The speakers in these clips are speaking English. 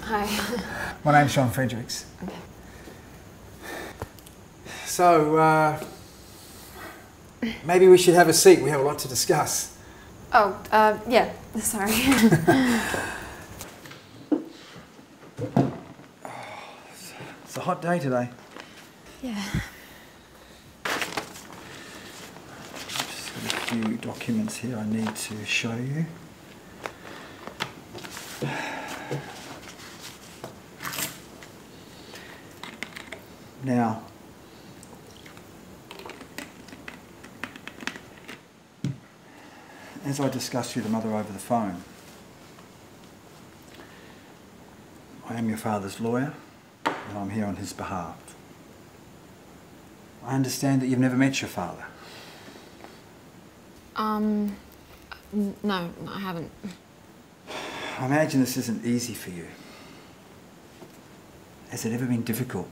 Hi. My name's Sean Fredericks. Okay. So, maybe we should have a seat. We have a lot to discuss. Oh, yeah, sorry. It's a hot day today. Yeah. Just got a few documents here I need to show you. Now, as I discussed with your mother over the phone, I am your father's lawyer and I'm here on his behalf. I understand that you've never met your father. No, I haven't. I imagine this isn't easy for you. Has it ever been difficult?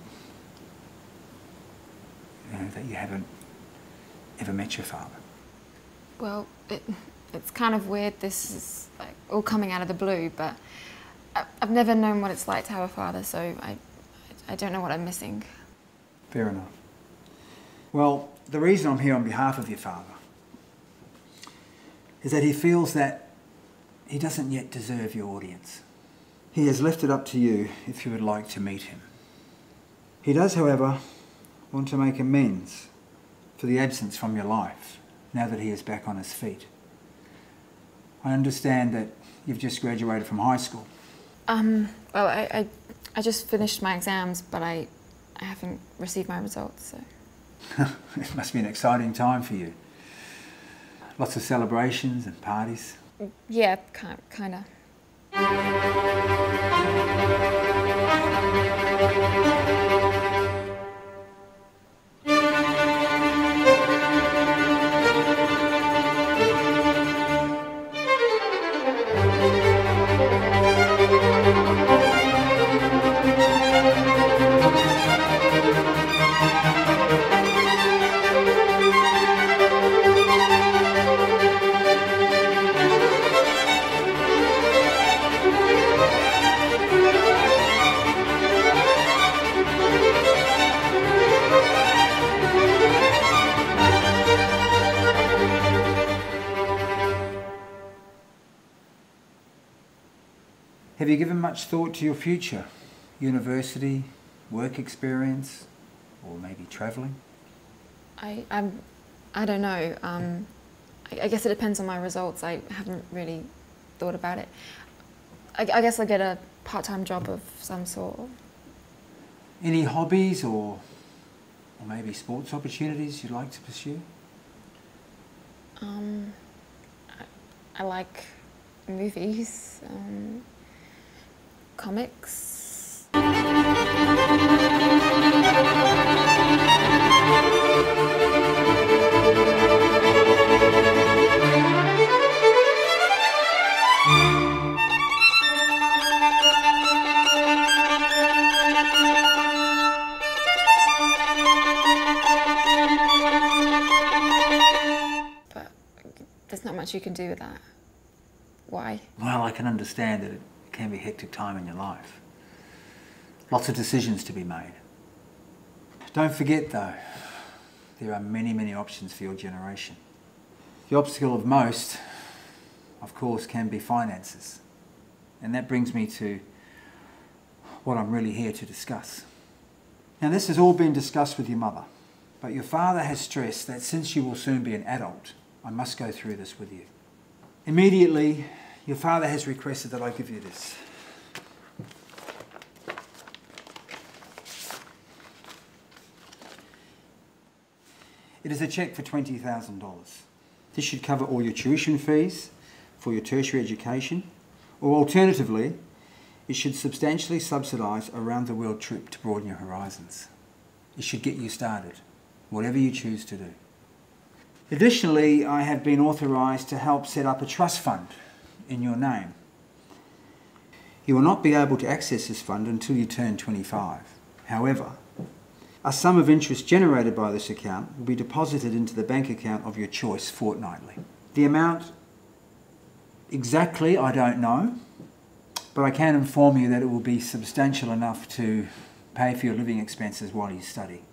You know, that you haven't ever met your father? Well, it's kind of weird. This is like all coming out of the blue, but I've never known what it's like to have a father, so I don't know what I'm missing. Fair enough. Well, the reason I'm here on behalf of your father is that he feels that he doesn't yet deserve your audience. He has left it up to you if you would like to meet him. He does, however, want to make amends for the absence from your life now that he is back on his feet. I understand that you've just graduated from high school. Well, I just finished my exams, but I haven't received my results, so... It must be an exciting time for you. Lots of celebrations and parties. Yeah, kind of. Have you given much thought to your future? University, work experience, or maybe travelling? I don't know. I guess it depends on my results. I haven't really thought about it. I guess I'll get a part-time job of some sort. Any hobbies or maybe sports opportunities you'd like to pursue? I like movies, comics. But there's not much you can do with that. Why? Well, I can understand that it can be a hectic time in your life. Lots of decisions to be made. Don't forget though, there are many, many options for your generation. The obstacle of most, of course, can be finances. And that brings me to what I'm really here to discuss. Now, this has all been discussed with your mother, but your father has stressed that since you will soon be an adult, I must go through this with you. Immediately, your father has requested that I give you this. It is a cheque for $20,000. This should cover all your tuition fees for your tertiary education, or alternatively, it should substantially subsidise a round-the-world trip to broaden your horizons. It should get you started, whatever you choose to do. Additionally, I have been authorised to help set up a trust fund in your name. You will not be able to access this fund until you turn 25. However, a sum of interest generated by this account will be deposited into the bank account of your choice fortnightly. The amount exactly, I don't know, but I can inform you that it will be substantial enough to pay for your living expenses while you study.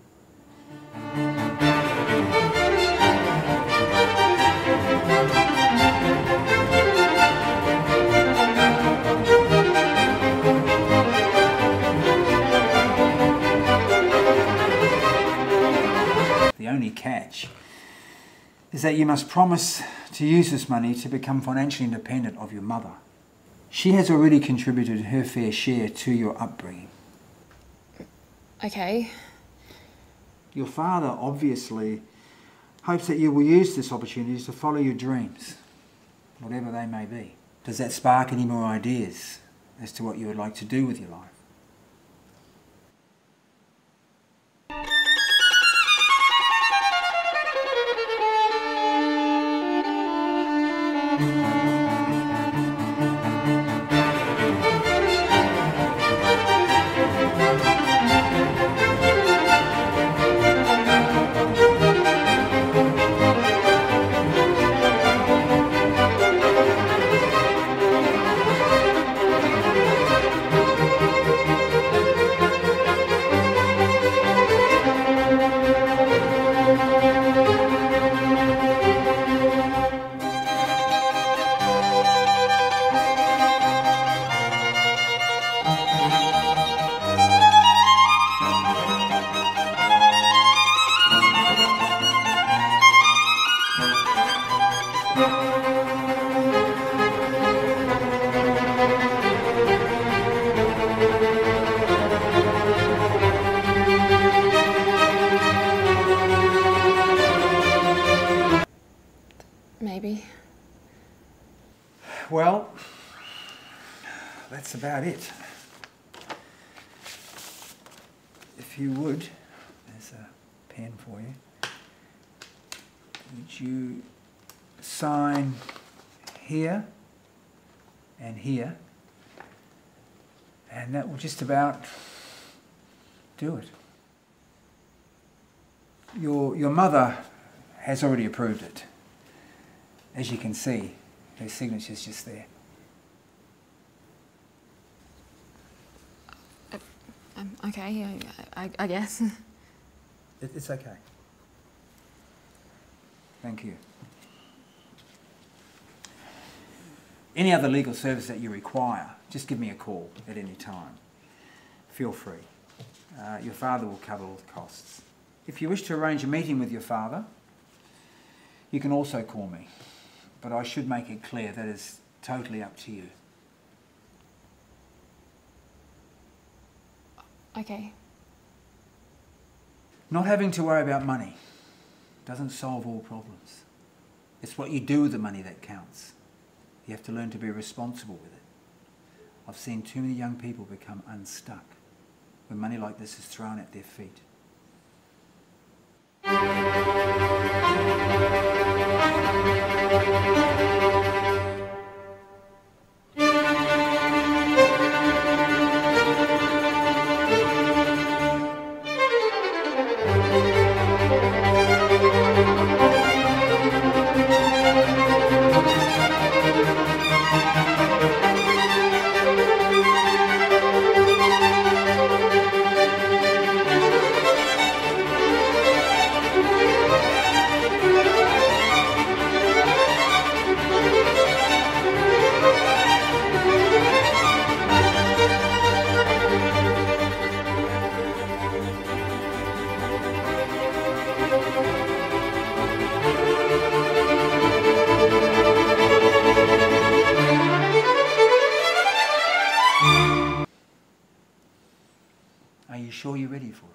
The only catch is that you must promise to use this money to become financially independent of your mother. She has already contributed her fair share to your upbringing. Okay. Your father obviously hopes that you will use this opportunity to follow your dreams, whatever they may be. Does that spark any more ideas as to what you would like to do with your life? Maybe. Well, that's about it. If you would, there's a pen for you. Would you sign here and here? And that will just about do it. Your mother has already approved it. As you can see, her signature's just there. Okay, yeah, I guess. It's okay. Thank you. Any other legal service that you require, just give me a call at any time. Feel free. Your father will cover all the costs. If you wish to arrange a meeting with your father, you can also call me. But I should make it clear that it's totally up to you. Okay. Not having to worry about money doesn't solve all problems. It's what you do with the money that counts. You have to learn to be responsible with it. I've seen too many young people become unstuck when money like this is thrown at their feet. Are you sure you're ready for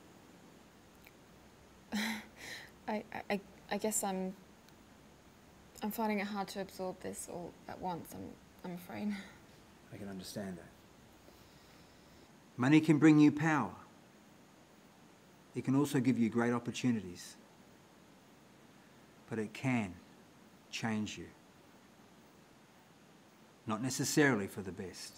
it? I guess I'm finding it hard to absorb this all at once, I'm afraid. I can understand that. Money can bring you power. It can also give you great opportunities. But it can change you. Not necessarily for the best.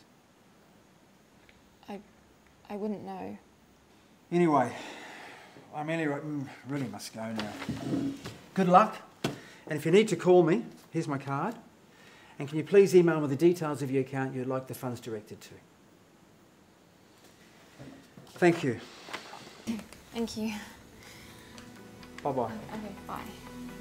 I wouldn't know. Anyway, I really must go now. Good luck. And if you need to call me, here's my card. And can you please email me the details of your account you'd like the funds directed to? Thank you. Thank you. Bye-bye. Okay, bye.